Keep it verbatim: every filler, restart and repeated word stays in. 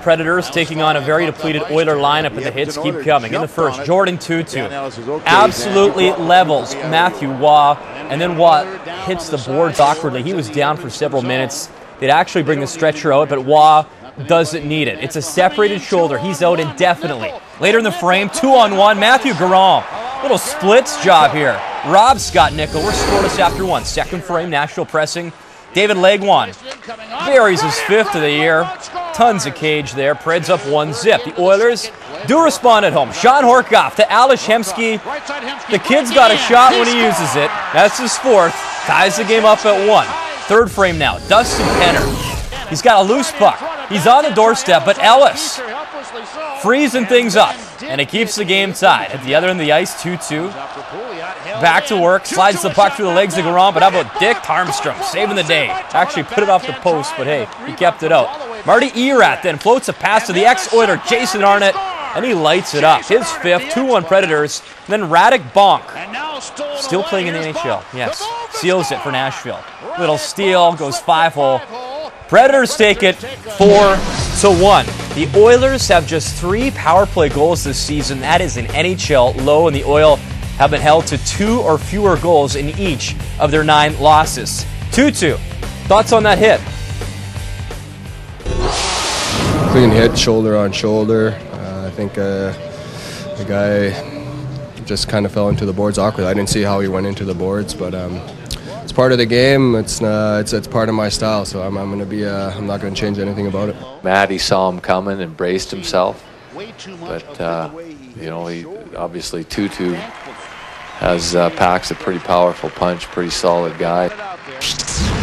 Predators taking on a very depleted Oiler lineup, and the hits keep coming. In the first, Jordan Tutu absolutely levels Matthew Waugh, and then Waugh hits the boards awkwardly. He was down for several minutes. They'd actually bring the stretcher out, but Waugh doesn't need it. It's a separated shoulder. He's out indefinitely. Later in the frame, two on one, Matthew Garon. Little splits job here. Rob Scott Nickel, we're scoreless after one. Second frame, Nashville pressing. David Legwan buries his fifth of the year. Tons of cage there. Preds up one zip. The Oilers do respond at home. Sean Horkoff to Alish Hemsky. The kid's got a shot when he uses it. That's his fourth. Ties the game up at one. Third frame now. Dustin Penner. He's got a loose puck. He's on the doorstep, but Ellis freezing things up, and it keeps the game tied. At the other end of the ice, two two. Back to work, slides the puck through the legs of Garon, but how about Dick Tarmstrom saving the day? Actually put it off the post, but hey, he kept it out. Marty Erat then floats a pass to the ex-Oiler Jason Arnott, and he lights it up. His fifth, two one Predators. Then Radek Bonk, still playing in the N H L, yes, seals it for Nashville. Little steal, goes five-hole. Predators take it four to one. The Oilers have just three power play goals this season. That is an N H L low, and the Oil have been held to two or fewer goals in each of their nine losses. two two. Thoughts on that hit? Clean hit, shoulder on shoulder. Uh, I think uh, the guy just kind of fell into the boards awkwardly. I didn't see how he went into the boards, but um, it's part of the game. It's uh, it's it's part of my style, so I'm I'm gonna be uh, I'm not gonna change anything about it. Matt, he saw him coming and braced himself, but uh, you know, he obviously Tutu has uh, packs a pretty powerful punch, pretty solid guy.